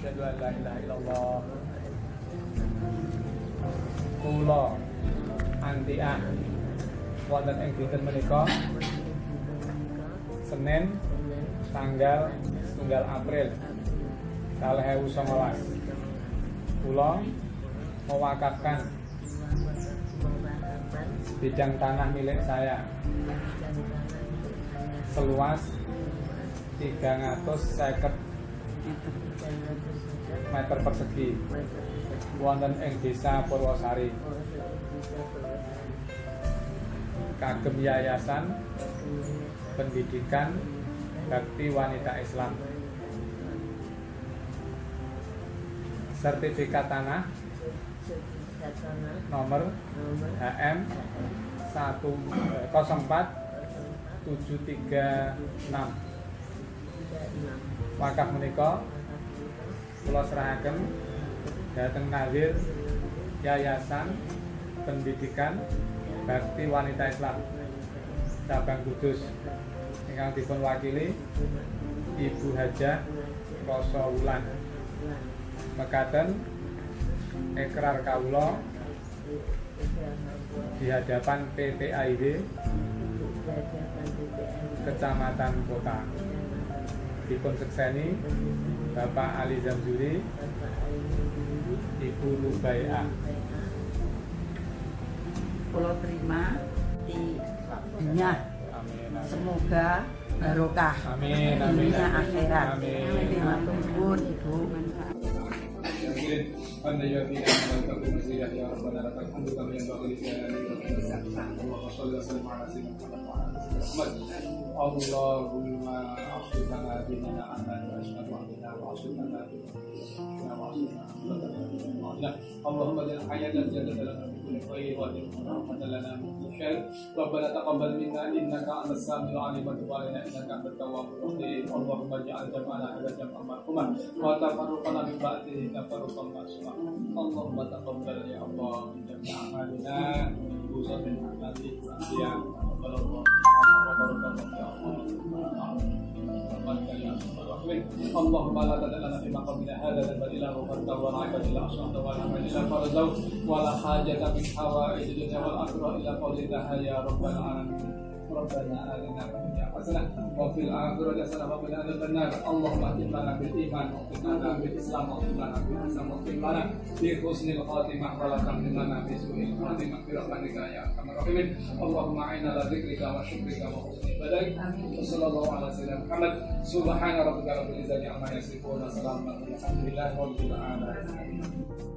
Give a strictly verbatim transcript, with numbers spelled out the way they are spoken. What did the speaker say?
asyhadu an la ilaha illallah. Kula antiah wonten ing dinten menika Senin tanggal setunggal April kalih ewu songolas. Kula mewakafkan bidang tanah milik saya seluas tiga ratus seket meter persegi wonten ing Desa Purwosari kagem Yayasan Pendidikan Bakti Wanita Islam. Sertifikat tanah nomor H M satu nol empat tujuh tiga enam. Wakaf menika kula serahaken dhateng Nazir Yayasan Pendidikan Bakti Wanita Islam Cabang Kudus ingkang dipun wakili Ibu Hajah Roso Wulan. Mekaten ikrar kawula di hadapan P P A I D Kecamatan Kota dipun sekseni Bapak Ali Zamzuri, Ibu Lubaiah. Kula terima di dunia, semoga barokah. Amin, amin. Dunia akhirat. Amin. Terima kasih Ibu. Anda ya fi al-taqwa masjid ya rabbana lakal hamdu kama yanbaghi li jalali wajhika. Allahumma shalli wa sallim ala sayyidina Muhammad. Allahumma afshighna dinana aman wa ashhadu anna wa ashhadna Allahumma ja'al hayatan ziyadatan lana fi kulli khairin wa rahmatan lana min kulli syarr. Rabbana taqabbal minna innaka antas samiul alim wa tub alaina innaka antat tawwabur rahim. Allahumma ja'al jam'ana hadha jam'an marhuman wa tafarraqana min ba'dihi tafarruqan ma'suma. Allahumma taqabbal ya Allah min jami'i a'malina khususan min a'mali ya Allah. Allahumma la tad'alna fi maqamina hadha dhanban illa ghafartahu wa la 'ayban illa aslamtahu wa la hamdan illa farajtahu wa la hajatan min hawaa'ij dunya wal akhirah illa qadaytaha ya rabbal alamin. Rabbana atina fid dunya hasanah wa fil akhirati hasanah wa qina adzaban nar. Allahumma atimna bil iman wa qina bil islam wa qina bil islam wa qina bi husnil khatimah wa la tamnina bi su'il khatimah bi rahmatika ya arhamar rahimin. Allahumma a'inna ala dzikrika wa syukrika wa husni ibadatik. Sallallahu ala sayyidina Muhammad. Subhana rabbika rabbil izzati amma yasifun wa salamun alal mursalin walhamdulillahi rabbil alamin.